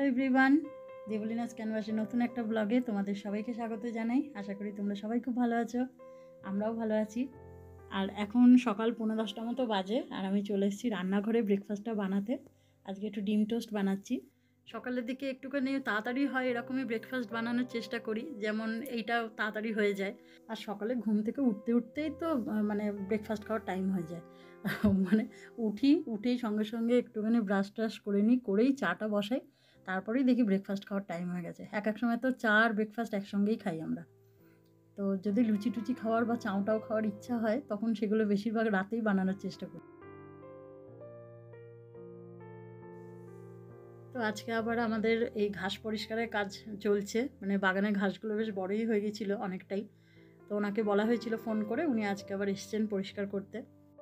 Everyone, দেবলিনাস ক্যানভাসের নতুন একটা ব্লগে তোমাদের সবাইকে স্বাগত জানাই। আশা করি তোমরা সবাই খুব ভালো আছো, আমরাও ভালো আছি। আর এখন সকাল 10:45 মতো বাজে, আর আমি চলে এসেছি রান্নাঘরে ব্রেকফাস্টটা বানাতে। আজকে একটু ডিম টোস্ট বানাচ্ছি। সকালের দিকে একটুখানি তাড়াতাড়ি হয় এরকমই ব্রেকফাস্ট বানানোর চেষ্টা করি, যেমন এইটাও তাড়াতাড়ি হয়ে যায়। আর সকালে ঘুম থেকে উঠতেই তো মানে ব্রেকফাস্ট খাওয়ার টাইম হয়ে যায়। মানে উঠেই সঙ্গে সঙ্গে একটুখানি ব্রাশ ট্রাশ করে নিই, করেই চাটা বসাই, তারপরেই দেখি ব্রেকফাস্ট খাওয়ার টাইম হয়ে গেছে। এক সময় তো চা আর ব্রেকফাস্ট একসঙ্গেই খাই আমরা। তো যদি লুচি টুচি খাওয়ার বা চাউটাও খাওয়ার ইচ্ছা হয়, তখন সেগুলো বেশিরভাগ রাতেই বানানোর চেষ্টা করি। তো আজকে আবার আমাদের এই ঘাস পরিষ্কারের কাজ চলছে, মানে বাগানের ঘাসগুলো বেশ বড়ই হয়ে গেছিলো অনেকটাই। তো ওনাকে বলা হয়েছিল ফোন করে, উনি আজকে আবার এসছেন পরিষ্কার করতে।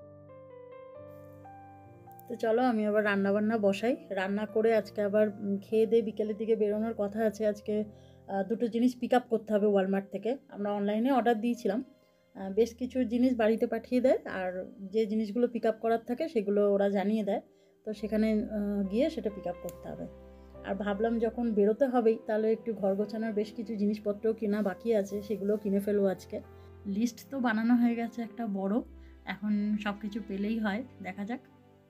তো চলো আমি আবার রান্নাবান্না বসাই। রান্না করে আজকে আবার খেয়ে দিয়ে বিকেলের দিকে বেরোনোর কথা আছে। আজকে দুটো জিনিস পিক আপ করতে হবে ওয়ালমার্ট থেকে। আমরা অনলাইনে অর্ডার দিয়েছিলাম, বেশ কিছু জিনিস বাড়িতে পাঠিয়ে দেয়, আর যে জিনিসগুলো পিক আপ করার থাকে সেগুলো ওরা জানিয়ে দেয়। তো সেখানে গিয়ে সেটা পিক আপ করতে হবে। আর ভাবলাম যখন বেরোতে হবেই, তাহলে একটু ঘর গোছানোর বেশ কিছু জিনিসপত্রও কেনা বাকি আছে, সেগুলো কিনে ফেলবো আজকে। লিস্ট তো বানানো হয়ে গেছে একটা বড়, এখন সব কিছু পেলেই হয়, দেখা যাক।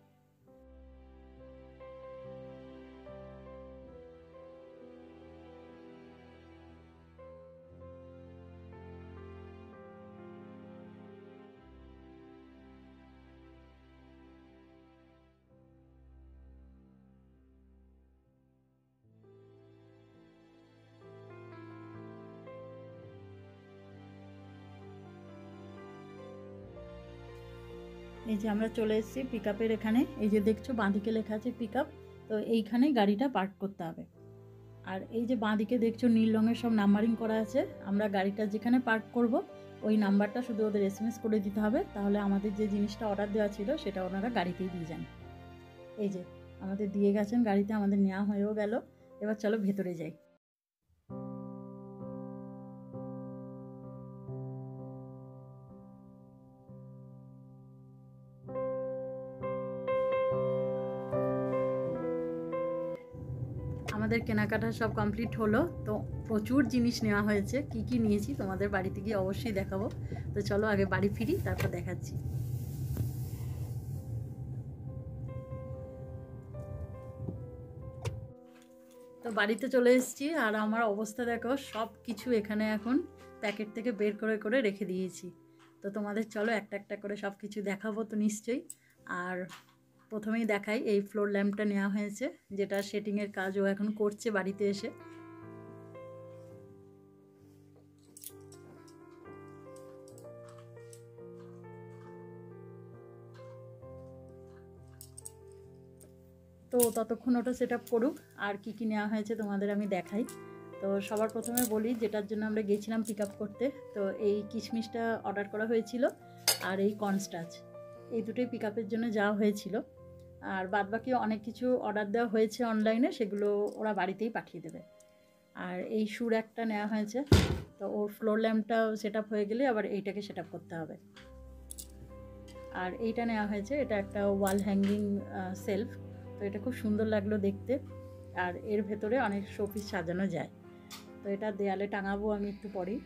এই যে আমরা চলে এসেছি পিক আপের এখানে। এই যে দেখছো বাঁদিকে লেখা আছে পিক আপ, তো এইখানে গাড়িটা পার্ক করতে হবে। আর এই যে বাঁদিকে দেখছো নীল রঙের সব নাম্বারিং করা আছে, আমরা গাড়িটা যেখানে পার্ক করব ওই নাম্বারটা শুধু ওদের SMS করে দিতে হবে, তাহলে আমাদের যে জিনিসটা অর্ডার দেওয়া ছিল সেটা ওনারা গাড়িতেই দিয়ে যান। এই যে আমাদের দিয়ে গেছেন গাড়িতে, আমাদের নেওয়া হয়েও গেল। এবার চলো ভেতরে যাই। আমাদের কেনাকাটা সব কমপ্লিট হলো। তো প্রচুর জিনিস নেওয়া হয়েছে, কি কি নিয়েছি তোমাদের বাড়িতে গিয়ে অবশ্যই দেখাবো। তো চলো আগে বাড়ি ফিরি, তারপর দেখাচ্ছি। তো বাড়িতে চলে এসেছি, আর আমার অবস্থা দেখো, সব কিছু এখানে এখন প্যাকেট থেকে বের করে করে রেখে দিয়েছি। তো তোমাদের চলো একটা একটা করে সব কিছু দেখাবো তো নিশ্চয়ই। আর প্রথমেই দেখাই, এই ফ্লোর ল্যাম্পটা নেওয়া হয়েছে, যেটা সেটিংয়ের কাজও এখন করছে বাড়িতে এসে। তো ততক্ষণ ওটা সেট আপ করুক, আর কি কি নেওয়া হয়েছে তোমাদের আমি দেখাই। তো সবার প্রথমে বলি, যেটার জন্য আমরা গেছিলাম পিক আপ করতে, তো এই কিশমিশটা অর্ডার করা হয়েছিল, আর এই কর্নস্টাচ, এই দুটোই পিক আপের জন্য যাওয়া হয়েছিল। আর বাদবাকি অনেক কিছু অর্ডার দেওয়া হয়েছে অনলাইনে, সেগুলো ওরা বাড়িতেই পাঠিয়ে দেবে। আর এই সুর একটা নেওয়া হয়েছে, তো ওর ফ্লোর ল্যাম্পটা সেট আপ হয়ে গেলে আবার এইটাকে সেট আপ করতে হবে। আর এইটা নেওয়া হয়েছে, এটা একটা ওয়াল হ্যাঙ্গিং সেলফ, তো এটা খুব সুন্দর লাগলো দেখতে। আর এর ভেতরে অনেক শোপিস সাজানো যায়, তো এটা দেয়ালে টাঙাবো আমি একটু পরেই।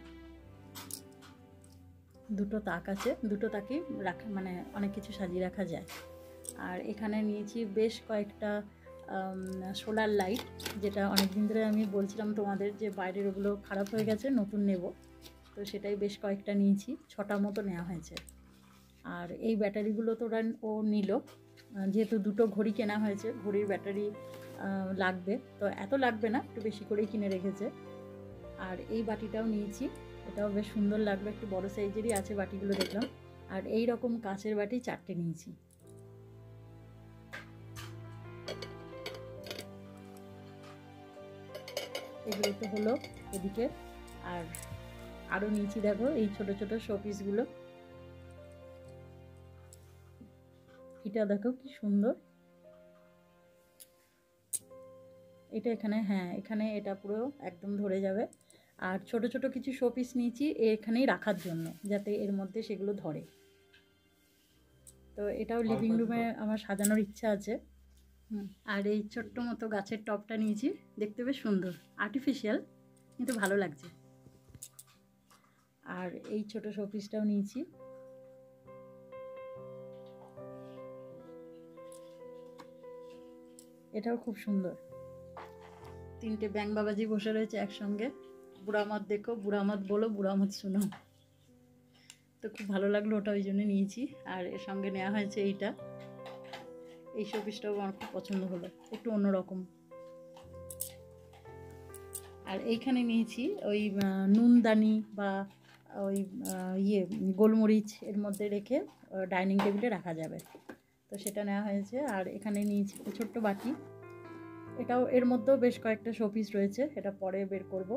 দুটো তাক আছে, দুটো তাকেই রাখা, মানে অনেক কিছু সাজিয়ে রাখা যায়। আর এখানে নিয়েছি বেশ কয়েকটা সোলার লাইট, যেটা অনেক দিন ধরে আমি বলছিলাম তোমাদের যে বাইরের ওগুলো খারাপ হয়ে গেছে, নতুন নেব। তো সেটাই বেশ কয়েকটা নিয়েছি, 6টা মতো নেওয়া হয়েছে। আর এই ব্যাটারিগুলো তো ও নিল, যেহেতু দুটো ঘড়ি কেনা হয়েছে, ঘড়ির ব্যাটারি লাগবে, তো এত লাগবে না, একটু বেশি করেই কিনে রেখেছে। আর এই বাটিটাও নিয়েছি, এটাও বেশ সুন্দর লাগলো, একটু বড় সাইজেরই আছে বাটিগুলো দেখলাম। আর এই রকম কাঁচের বাটি 4টে নিয়েছি। এগুলো তো হলো এদিকে। আর আরও নিয়েছি, দেখো এই ছোট ছোট শোপিসগুলো, এটা দেখো কি সুন্দর। এটা এখানে, হ্যাঁ এখানে এটা পুরো একদম ধরে যাবে। আর ছোট ছোট কিছু শোপিস নিয়েছি এখানেই রাখার জন্য, যাতে এর মধ্যে সেগুলো ধরে। তো এটাও লিভিং রুমে আমার সাজানোর ইচ্ছা আছে। আর এই ছোট্ট মতো গাছের টবটা নিয়েছি, দেখতে বেশ সুন্দর, আর্টিফিশিয়াল কিন্তু ভালো লাগছে। আর এই ছোট শোপিসটাও নিয়েছি। এটাও খুব সুন্দর। 3টে ব্যাঙ বাবাজি বসে রয়েছে একসঙ্গে। বুড়া মত দেখো, বুড়া মত বলো, বুড়া মত শুনো। তো খুব ভালো লাগলো ওটা, ওই জন্য নিয়েছি। আর এর সঙ্গে নেওয়া হয়েছে এইটা, এই শোপিসটাও আমার খুব পছন্দ হলো, একটু অন্যরকম। আর এইখানে নিয়েছি ওই নুনদানি বা ওই গোলমরিচ এর মধ্যে রেখে ডাইনিং টেবিলে রাখা যাবে, তো সেটা নেওয়া হয়েছে। আর এখানে নিয়েছি একটা ছোট্ট বাটি, এটাও এর মধ্যেও বেশ কয়েকটা শোপিস রয়েছে, এটা পরে বের করব।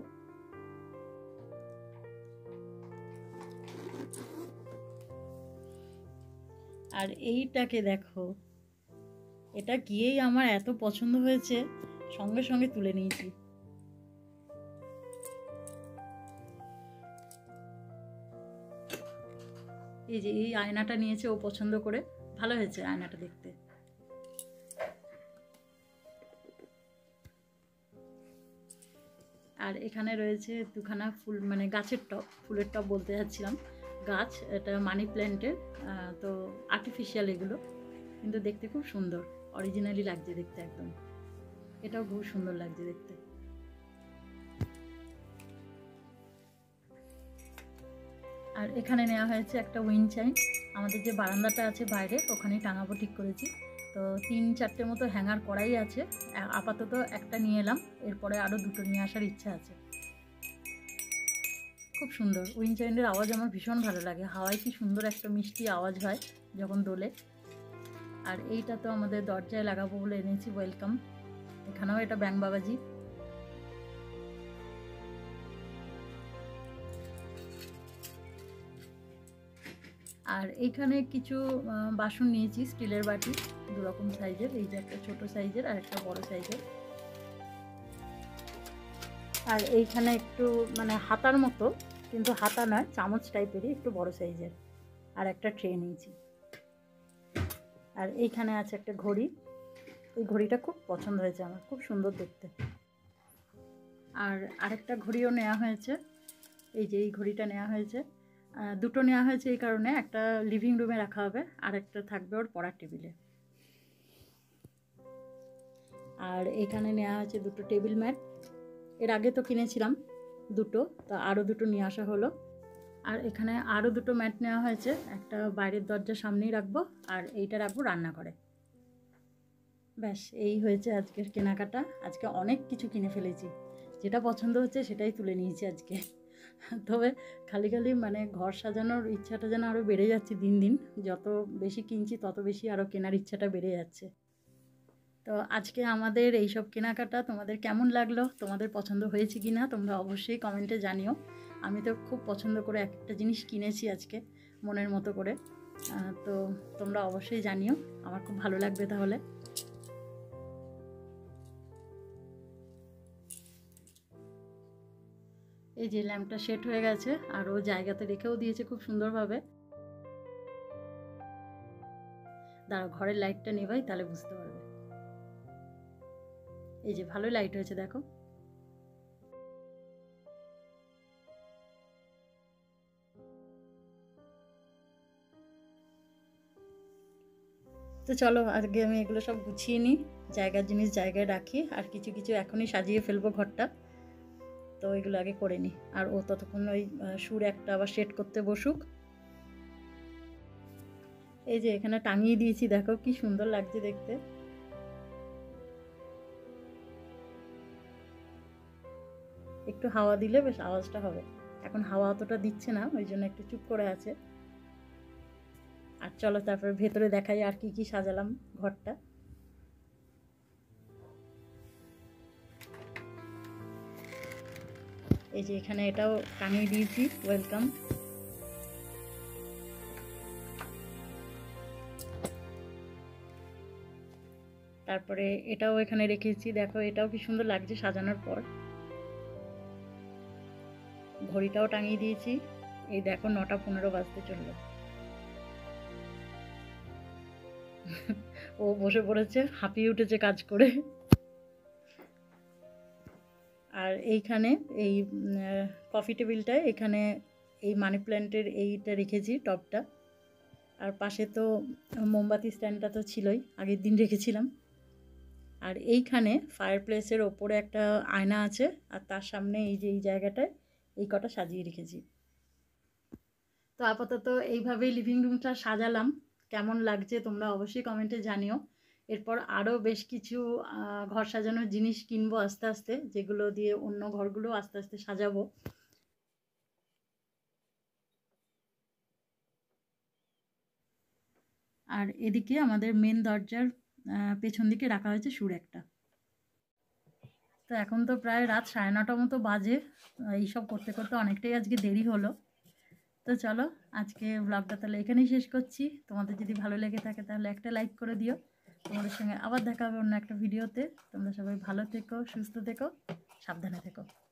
আর এইটাকে দেখো, এটা গিয়েই আমার এত পছন্দ হয়েছে, সঙ্গে সঙ্গে তুলে নিয়েছি। এই যে এই আয়নাটা নিয়েছে ও পছন্দ করে, ভালো হয়েছে আয়নাটা দেখতে। আর এখানে রয়েছে দুখানা ফুল, মানে গাছের টব, ফুলের টব বলতে যাচ্ছিলাম, গাছ, এটা মানি প্ল্যান্টের। তো আর্টিফিশিয়াল এগুলো, কিন্তু দেখতে খুব সুন্দর, অরিজিনালি লাগছে দেখতে একদম। এটাও খুব সুন্দর লাগছে দেখতে। আর এখানে নেওয়া হয়েছে একটা উইন্ড চাইম, আমাদের যে বারান্দাটা আছে বাইরে ওখানেই টাঙাবো ঠিক করেছি। তো 3-4টে মতো হ্যাঙ্গার করাই আছে, আপাতত একটা নিয়ে এলাম, এরপরে আরও 2টো নিয়ে আসার ইচ্ছা আছে। খুব সুন্দর, উইন্ড চাইমের আওয়াজ আমার ভীষণ ভালো লাগে, হাওয়ায় কি সুন্দর একটা মিষ্টি আওয়াজ হয় যখন দোলে। আর এইটা তো আমাদের দরজায় লাগাবো বলে এনেছি, ওয়েলকাম। এখানেও এটা ব্যাঙ বাবাজি। আর এইখানে কিছু বাসন নিয়েছি, স্টিলের বাটি, 2 রকম সাইজের, এই যে একটা ছোট সাইজের আর একটা বড় সাইজের। আর এইখানে একটু মানে হাতার মতো, কিন্তু হাতা নয়, চামচ টাইপেরই, একটু বড় সাইজের, আর একটা ট্রে নিয়েছি। আর এইখানে আছে একটা ঘড়ি, এই ঘড়িটা খুব পছন্দ হয়েছে আমার, খুব সুন্দর দেখতে। আর আরেকটা ঘড়িও নেওয়া হয়েছে, এই যে এই ঘড়িটা নেওয়া হয়েছে। 2টো নেওয়া হয়েছে এই কারণে, একটা লিভিং রুমে রাখা হবে আর একটা থাকবে ওর পড়ার টেবিলে। আর এখানে নেওয়া হয়েছে 2টো টেবিল ম্যাট, এর আগে তো কিনেছিলাম 2টো, তো আরও 2টো নিয়ে আসা হলো। আর এখানে আরও 2টো ম্যাট নেওয়া হয়েছে, একটা বাইরের দরজার সামনেই রাখবো আর এইটা রাখবো রান্নাঘরে। ব্যাস এই হয়েছে আজকের কেনাকাটা। আজকে অনেক কিছু কিনে ফেলেছি, যেটা পছন্দ হচ্ছে সেটাই তুলে নিয়েছি আজকে। তবে খালি খালি মানে ঘর সাজানোর ইচ্ছাটা যেন আরও বেড়ে যাচ্ছে দিন দিন, যত বেশি কিনছি তত বেশি আরও কেনার ইচ্ছাটা বেড়ে যাচ্ছে। তো আজকে আমাদের এইসব কেনাকাটা তোমাদের কেমন লাগলো, তোমাদের পছন্দ হয়েছে কি না তোমরা অবশ্যই কমেন্টে জানিও। আমি তো খুব পছন্দ করে একটা জিনিস কিনেছি আজকে মনের মতো করে, তো তোমরা অবশ্যই জানিও, আমার খুব ভালো লাগবে তাহলে। এই যে ল্যাম্পটা সেট হয়ে গেছে, আর ও জায়গাতে রেখেও দিয়েছে খুব সুন্দরভাবে। দাঁড়াও ঘরের লাইটটা নেভাই, তাহলে বুঝতে পারবে। এই যে ভালোই লাইট হয়েছে দেখো। তো চলো আজকে আমি এগুলো সব গুছিয়ে নিই, জায়গার জিনিস জায়গায় রাখি, আর কিছু কিছু এখনই সাজিয়ে ফেলবো ঘরটা, তো এগুলো আগে করে নিই। আর ও ততক্ষণ ওই সুর একটা আবার সেট করতে বসুক। এই যে এখানে টাঙিয়ে দিয়েছি, দেখো কি সুন্দর লাগছে দেখতে। একটু হাওয়া দিলে বেশ আওয়াজটা হবে, এখন হাওয়া অতটা দিচ্ছে না, ওই জন্য একটু চুপ করে আছে। আর চলো তারপরে ভেতরে দেখাই আর কি কি সাজালাম ঘরটা। এই যে এখানে এটাও টাঙিয়ে দিয়েছি, ওয়েলকাম। তারপরে এটাও এখানে রেখেছি, দেখো এটাও কি সুন্দর লাগছে সাজানোর পর। ঘড়িটাও টাঙিয়ে দিয়েছি, এই দেখো 9টা 15 বাজতে চললো। ও ও বসে পড়েছে, হাঁপিয়ে উঠেছে কাজ করে। আর এইখানে এই কফি টেবিলটায় এখানে এই মানি প্ল্যান্টের এইটা রেখেছি টবটা। আর পাশে তো মোমবাতি স্ট্যান্ডটা তো ছিলই, আগের দিন রেখেছিলাম। আর এইখানে ফায়ার প্লেসের ওপরে একটা আয়না আছে, আর তার সামনে এই যে এই জায়গাটায় এই কটা সাজিয়ে রেখেছি। তো আপাতত এইভাবেই লিভিং রুমটা সাজালাম। কেমন লাগছে তোমরা অবশ্যই কমেন্টে জানিও। এরপর আরও বেশ কিছু ঘর সাজানোর জিনিস কিনবো আস্তে আস্তে, যেগুলো দিয়ে অন্য ঘরগুলো আস্তে আস্তে সাজাবো। আর এদিকে আমাদের মেন দরজার পেছন দিকে রাখা হয়েছে সুর একটা। তো এখন তো প্রায় রাত 9:30 মতো বাজে। এইসব করতে করতে অনেকটাই আজকে দেরি হলো। তো চলো আজকে ব্লগটা তাহলে এখানেই শেষ করছি। তোমাদের যদি ভালো লেগে থাকে তাহলে একটা লাইক করে দিও। তোমাদের সঙ্গে আবার দেখা হবে অন্য একটা ভিডিওতে। তোমরা সবাই ভালো থেকো, সুস্থ থেকো, সাবধানে থেকো।